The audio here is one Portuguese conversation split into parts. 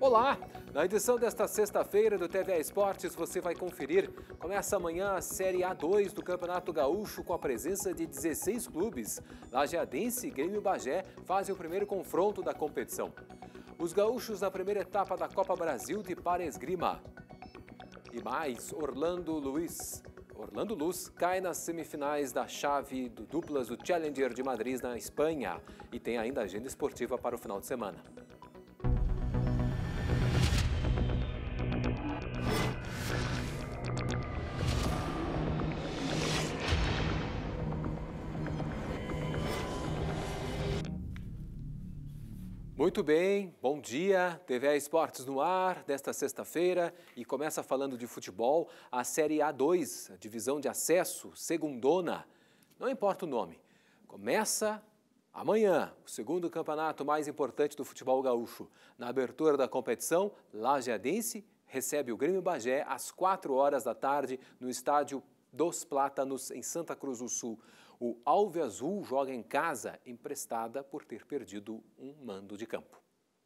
Olá! Na edição desta sexta-feira do TVA Esportes você vai conferir. Começa amanhã a Série A2 do Campeonato Gaúcho com a presença de 16 clubes. Lajeadense e Grêmio Bagé fazem o primeiro confronto da competição. Os gaúchos na primeira etapa da Copa Brasil de Para-Esgrima. E mais, Orlando Luz cai nas semifinais da chave do duplas do Challenger de Madrid na Espanha. E tem ainda agenda esportiva para o final de semana. Muito bem, bom dia, TVA Esportes no ar desta sexta-feira e começa falando de futebol, a Série A2, a divisão de acesso, segundona, não importa o nome, começa amanhã, o segundo campeonato mais importante do futebol gaúcho. Na abertura da competição, Lajeadense recebe o Grêmio Bagé às 4 horas da tarde no estádio dos Plátanos, em Santa Cruz do Sul. O Alviazul joga em casa, emprestada por ter perdido um mando de campo.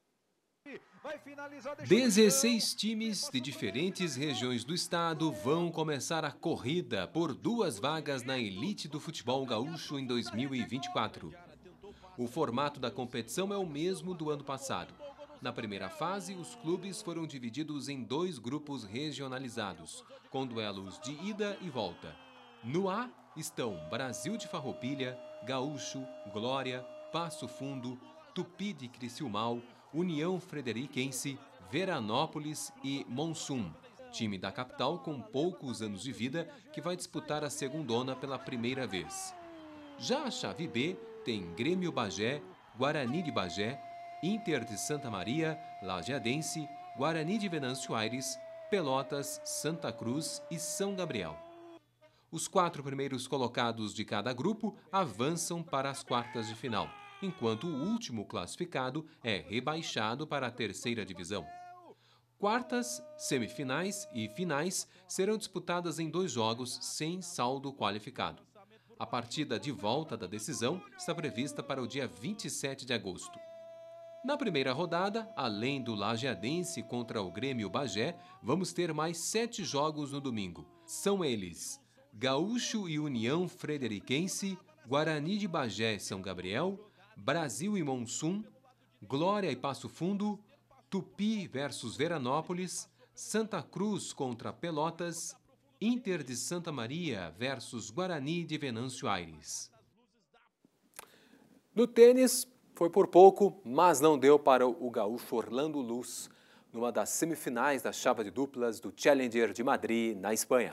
16 times de diferentes regiões do estado vão começar a corrida por 2 vagas na elite do futebol gaúcho em 2024. O formato da competição é o mesmo do ano passado. Na primeira fase, os clubes foram divididos em 2 grupos regionalizados, com duelos de ida e volta. No A estão Brasil de Farroupilha, Gaúcho, Glória, Passo Fundo, Tupi de Criciúmal, União Frederiquense, Veranópolis e Monsum, time da capital com poucos anos de vida que vai disputar a segundona pela primeira vez. Já a chave B tem Grêmio Bagé, Guarani de Bagé, Inter de Santa Maria, Lajeadense, Guarani de Venâncio Aires, Pelotas, Santa Cruz e São Gabriel. Os 4 primeiros colocados de cada grupo avançam para as quartas de final, enquanto o último classificado é rebaixado para a terceira divisão. Quartas, semifinais e finais serão disputadas em 2 jogos sem saldo qualificado. A partida de volta da decisão está prevista para o dia 27 de agosto. Na primeira rodada, além do Lajeadense contra o Grêmio Bagé, vamos ter mais 7 jogos no domingo. São eles: Gaúcho e União Frederiquense, Guarani de Bagé e São Gabriel, Brasil e Monsum, Glória e Passo Fundo, Tupi versus Veranópolis, Santa Cruz contra Pelotas, Inter de Santa Maria versus Guarani de Venâncio Aires. No tênis, foi por pouco, mas não deu para o gaúcho Orlando Luz, numa das semifinais da chave de duplas do Challenger de Madrid, na Espanha.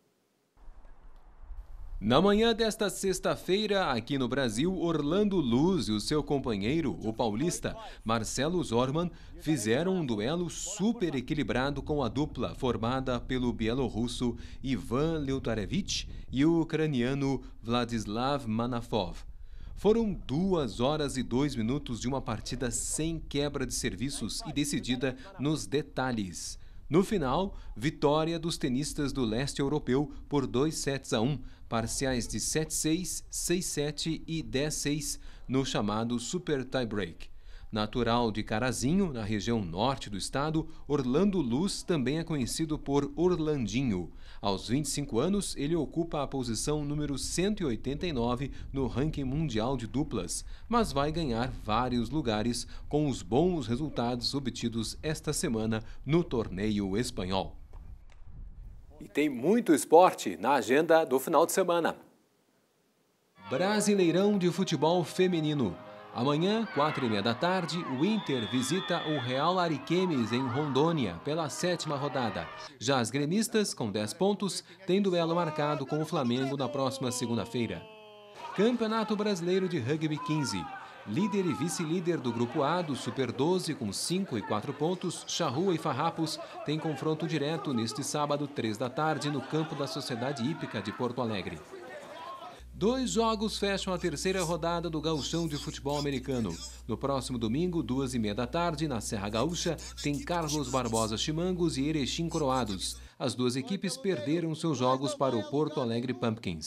Na manhã desta sexta-feira, aqui no Brasil, Orlando Luz e o seu companheiro, o paulista Marcelo Zorman, fizeram um duelo super equilibrado com a dupla formada pelo bielorrusso Ivan Leutarevich e o ucraniano Vladislav Manafov. Foram 2 horas e 2 minutos de uma partida sem quebra de serviços e decidida nos detalhes. No final, vitória dos tenistas do leste europeu por 2-1, parciais de 7-6, 6-7 e 10-6 no chamado Super Tiebreak. Natural de Carazinho, na região norte do estado, Orlando Luz também é conhecido por Orlandinho. Aos 25 anos, ele ocupa a posição número 189 no ranking mundial de duplas, mas vai ganhar vários lugares com os bons resultados obtidos esta semana no torneio espanhol. E tem muito esporte na agenda do final de semana. Brasileirão de futebol feminino. Amanhã, 4h30 da tarde, o Inter visita o Real Ariquemes em Rondônia pela 7ª rodada. Já as gremistas, com 10 pontos, têm duelo marcado com o Flamengo na próxima segunda-feira. Campeonato Brasileiro de Rugby 15. Líder e vice-líder do Grupo A do Super 12 com 5 e 4 pontos, Charrua e Farrapos têm confronto direto neste sábado, 3 da tarde, no campo da Sociedade Hípica de Porto Alegre. 2 jogos fecham a terceira rodada do Gauchão de Futebol Americano. No próximo domingo, 2h30 da tarde, na Serra Gaúcha, tem Carlos Barbosa Chimangos e Erechim Coroados. As 2 equipes perderam seus jogos para o Porto Alegre Pumpkins.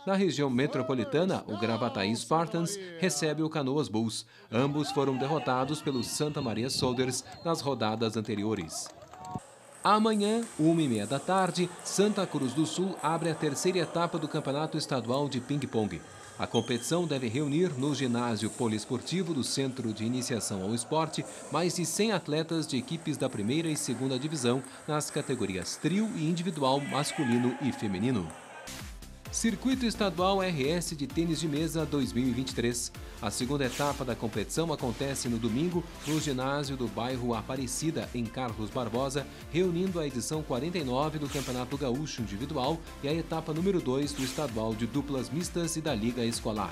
Na região metropolitana, o Gravataí Spartans recebe o Canoas Bulls. Ambos foram derrotados pelo Santa Maria Soldiers nas rodadas anteriores. Amanhã, 1h30 da tarde, Santa Cruz do Sul abre a terceira etapa do Campeonato Estadual de Ping-Pong. A competição deve reunir no ginásio poliesportivo do Centro de Iniciação ao Esporte mais de 100 atletas de equipes da primeira e segunda divisão nas categorias trio e individual masculino e feminino. Circuito Estadual RS de Tênis de Mesa 2023. A segunda etapa da competição acontece no domingo no ginásio do bairro Aparecida, em Carlos Barbosa, reunindo a edição 49 do Campeonato Gaúcho Individual e a etapa número 2 do Estadual de Duplas Mistas e da Liga Escolar.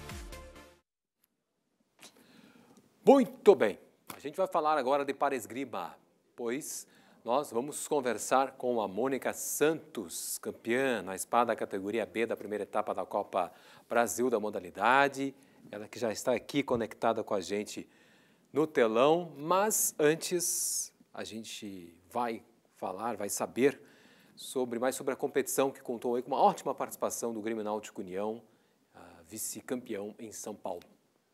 Muito bem, a gente vai falar agora de Paraesgrima, pois nós vamos conversar com a Mônica Santos, campeã na espada categoria B da primeira etapa da Copa Brasil da modalidade. Ela que já está aqui conectada com a gente no telão, mas antes a gente vai saber mais sobre a competição que contou aí com uma ótima participação do Grêmio Náutico União, vice-campeão em São Paulo.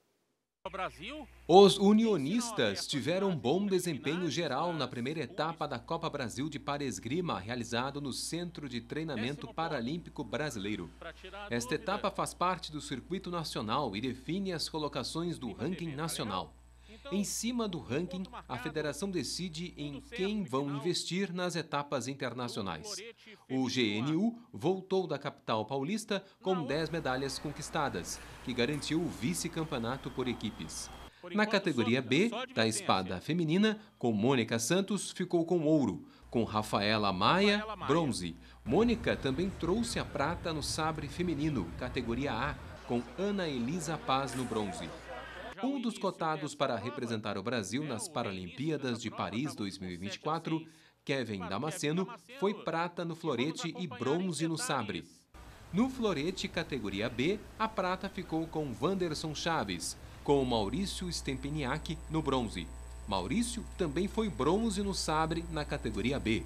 Os unionistas tiveram bom desempenho geral na primeira etapa da Copa Brasil de Paraesgrima, realizado no Centro de Treinamento Paralímpico Brasileiro. Esta etapa faz parte do circuito nacional e define as colocações do ranking nacional. Em cima do ranking, a federação decide em quem vão investir nas etapas internacionais. O GNU voltou da capital paulista com 10 medalhas conquistadas, que garantiu o vice-campeonato por equipes. Na categoria B, da espada feminina, com Mônica Santos ficou com ouro, com Rafaela Maia, bronze. Mônica também trouxe a prata no sabre feminino, categoria A, com Ana Elisa Paz no bronze. Um dos cotados para representar o Brasil nas Paralimpíadas de Paris 2024, Kevin Damasceno, foi prata no florete e bronze no sabre. No florete categoria B, a prata ficou com Wanderson Chaves, com Maurício Stempeniak no bronze. Maurício também foi bronze no sabre na categoria B.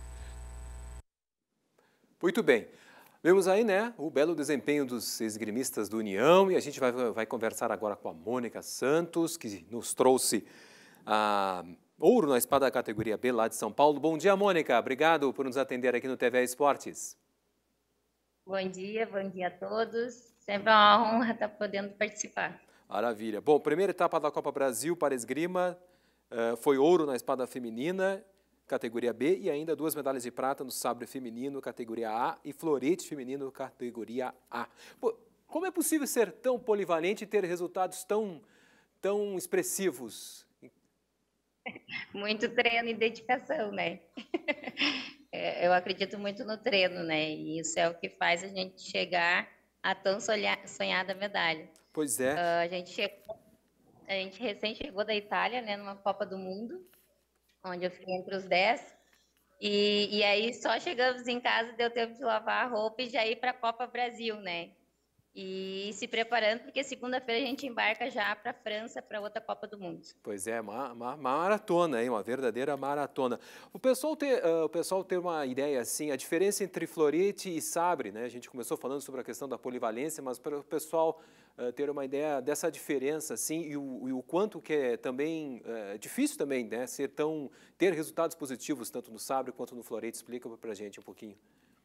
Muito bem. Vemos aí, né, o belo desempenho dos esgrimistas do União e a gente vai conversar agora com a Mônica Santos, que nos trouxe ouro na espada da categoria B lá de São Paulo. Bom dia, Mônica. Obrigado por nos atender aqui no TV Esportes. Bom dia a todos. Sempre é uma honra estar podendo participar. Maravilha. Bom, primeira etapa da Copa Brasil para esgrima foi ouro na espada feminina, categoria B, e ainda 2 medalhas de prata no sabre feminino, categoria A, e florete feminino, categoria A. Pô, como é possível ser tão polivalente e ter resultados tão expressivos? Muito treino e dedicação, né? Eu acredito muito no treino, né? E isso é o que faz a gente chegar à tão sonhada medalha. Pois é. A gente recém chegou da Itália, né, numa Copa do Mundo, onde eu fiquei entre os 10. E aí só chegamos em casa, deu tempo de lavar a roupa e já ir para a Copa Brasil, né? E se preparando, porque segunda-feira a gente embarca já para a França, para outra Copa do Mundo. Pois é, uma maratona, hein? Uma verdadeira maratona. O pessoal ter uma ideia assim, a diferença entre florete e sabre, né? A gente começou falando sobre a questão da polivalência, mas para o pessoal ter uma ideia dessa diferença, assim, e o quanto que é também difícil também, né? Ter resultados positivos tanto no sabre quanto no florete. Explica para a gente um pouquinho.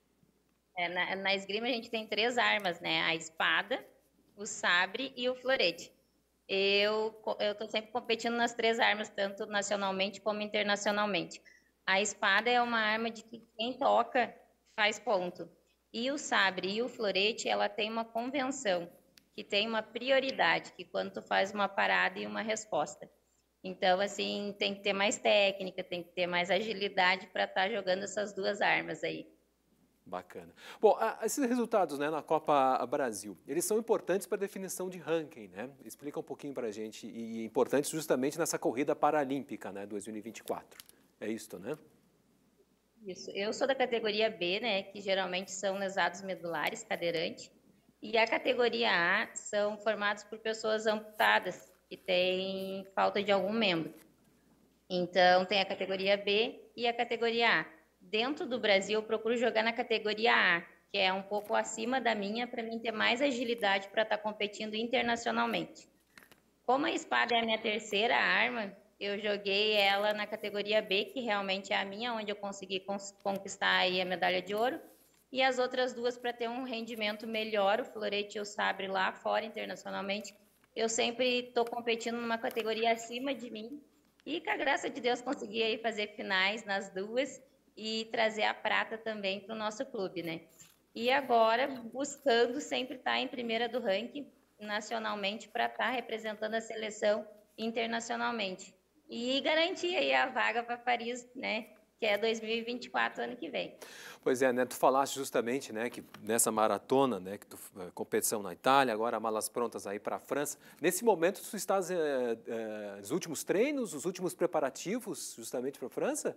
Na esgrima a gente tem 3 armas, né? A espada, o sabre e o florete. Eu estou sempre competindo nas 3 armas, tanto nacionalmente como internacionalmente. A espada é uma arma de que quem toca faz ponto. E o sabre e o florete, ela tem uma convenção, que tem uma prioridade, que quando tu faz uma parada e uma resposta. Então, assim, tem que ter mais técnica, tem que ter mais agilidade para estar jogando essas 2 armas aí. Bacana. Bom, esses resultados, né, na Copa Brasil, eles são importantes para a definição de ranking, né? Explica um pouquinho para a gente, e importantes justamente nessa corrida paralímpica, né, 2024. É isso, né? Isso. Eu sou da categoria B, né, que geralmente são lesados medulares, cadeirante, e a categoria A são formados por pessoas amputadas, que têm falta de algum membro. Então, tem a categoria B e a categoria A. Dentro do Brasil, eu procuro jogar na categoria A, que é um pouco acima da minha, para mim ter mais agilidade para estar competindo internacionalmente. Como a espada é a minha terceira arma, eu joguei ela na categoria B, que realmente é a minha, onde eu consegui conquistar aí a medalha de ouro, e as outras duas para ter um rendimento melhor, o florete e o sabre lá fora internacionalmente. Eu sempre estou competindo numa categoria acima de mim, e com a graça de Deus consegui aí fazer finais nas duas e trazer a prata também para o nosso clube, né? E agora buscando sempre estar em primeira do ranking nacionalmente para estar representando a seleção internacionalmente e garantir aí a vaga para Paris, né, que é 2024, ano que vem. Pois é, né, tu falaste justamente, né, que nessa maratona, né, que competição na Itália, agora malas prontas aí para a França. Nesse momento tu estás nos últimos treinos, os últimos preparativos justamente para a França?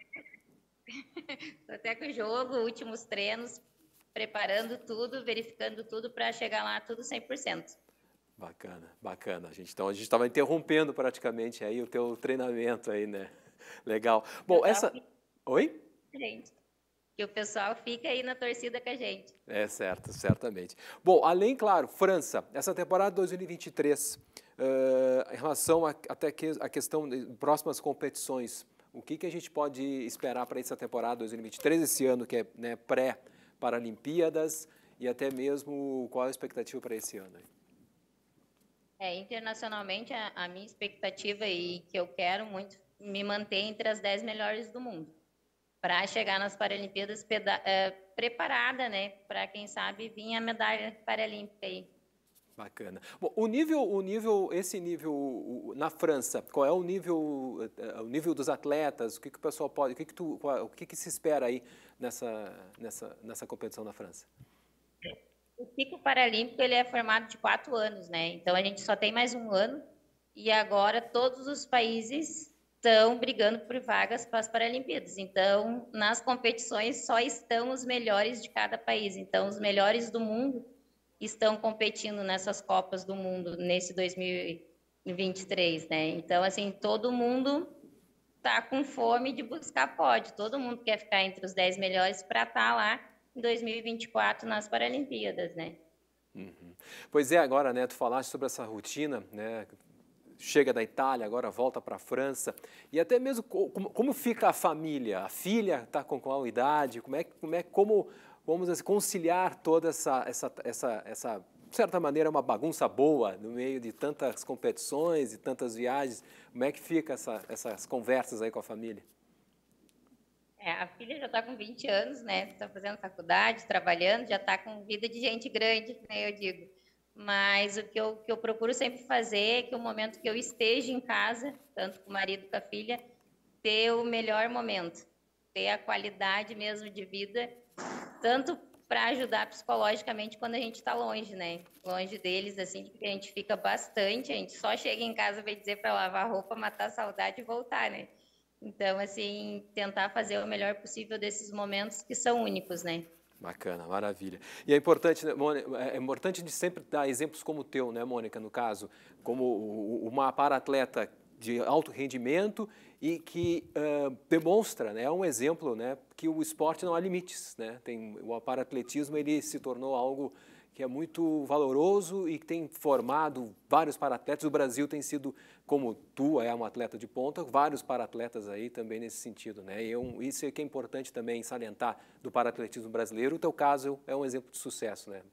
Tô até com o jogo, últimos treinos, preparando tudo, verificando tudo para chegar lá tudo 100%. Bacana, bacana. Então a gente estava interrompendo praticamente aí o teu treinamento aí, né? Legal. Bom, essa... Oi? Gente, que o pessoal fica aí na torcida com a gente. É certo, certamente. Bom, além, claro, França, essa temporada 2023, em relação até a questão de próximas competições, o que a gente pode esperar para essa temporada 2023, esse ano que é, né, pré-Paralimpíadas, e até mesmo qual a expectativa para esse ano? Internacionalmente, a minha expectativa e que eu quero muito me manter entre as 10 melhores do mundo, para chegar nas Paralimpíadas preparada, né, para quem sabe vir a medalha paralímpica aí. Bacana. Bom, esse nível na França, qual é o nível dos atletas? O que o pessoal pode, o que se espera aí nessa competição na França? O ciclo paralímpico ele é formado de 4 anos, né? Então a gente só tem mais um ano e agora todos os países estão brigando por vagas para as Paralimpíadas. Então nas competições só estão os melhores de cada país. Então os melhores do mundo estão competindo nessas Copas do Mundo nesse 2023, né? Então assim todo mundo está com fome de buscar pódio. Todo mundo quer ficar entre os 10 melhores para estar lá em 2024 nas Paralimpíadas, né? Uhum. Pois é, agora, né, tu falaste sobre essa rotina, né, chega da Itália, agora volta para a França, e até mesmo como fica a família? A filha está com qual idade? Como vamos assim, conciliar toda essa, de certa maneira, uma bagunça boa no meio de tantas competições e tantas viagens? Como é que fica essas conversas aí com a família? A filha já está com 20 anos, né? Está fazendo faculdade, trabalhando, já está com vida de gente grande, né? Eu digo. Mas o que eu procuro sempre fazer é que o momento que eu esteja em casa, tanto com o marido como com a filha, ter o melhor momento, ter a qualidade mesmo de vida, tanto para ajudar psicologicamente quando a gente está longe, né? Longe deles, assim, porque a gente fica bastante, a gente só chega em casa, vai dizer para lavar roupa, matar a saudade e voltar, né? Então, assim, tentar fazer o melhor possível desses momentos que são únicos, né? Bacana, maravilha. E é importante, né, Mônica, é importante de sempre dar exemplos como o teu, né, Mônica, no caso, como uma para-atleta de alto rendimento e que demonstra, né, é um exemplo, né, que o esporte não há limites, né? O para-atletismo ele se tornou algo que é muito valoroso e que tem formado vários para-atletas. O Brasil tem sido, como tu é uma atleta de ponta, vários para-atletas aí também nesse sentido, né? E isso é que é importante também salientar do para-atletismo brasileiro. O teu caso é um exemplo de sucesso, né?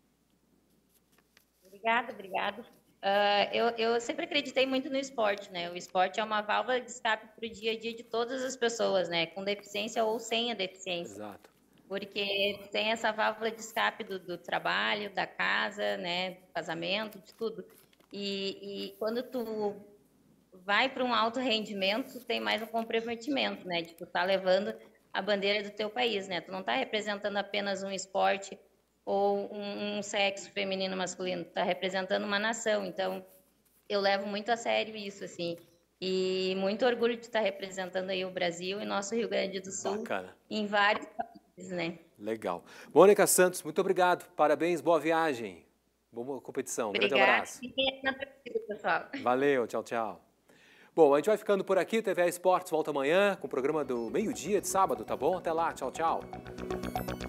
Obrigada. Eu sempre acreditei muito no esporte, né? O esporte é uma válvula de escape para o dia a dia de todas as pessoas, né? Com deficiência ou sem a deficiência. Exato. Porque tem essa válvula de escape do trabalho, da casa, né, do casamento, de tudo. E quando tu vai para um alto rendimento, tu tem mais um comprometimento, né, de tu tá levando a bandeira do teu país, né? Tu não tá representando apenas um esporte ou um sexo feminino masculino, tu tá representando uma nação. Então, eu levo muito a sério isso, assim. E muito orgulho de estar representando aí o Brasil e nosso Rio Grande do Sul. Bacana. Em vários países, né? Legal. Mônica Santos, muito obrigado. Parabéns, boa viagem. Boa competição. Obrigada. Grande abraço. Fiquem na torcida, pessoal. Valeu, tchau, tchau. Bom, a gente vai ficando por aqui. TVE Esportes volta amanhã com o programa do meio-dia de sábado, tá bom? Até lá, tchau, tchau.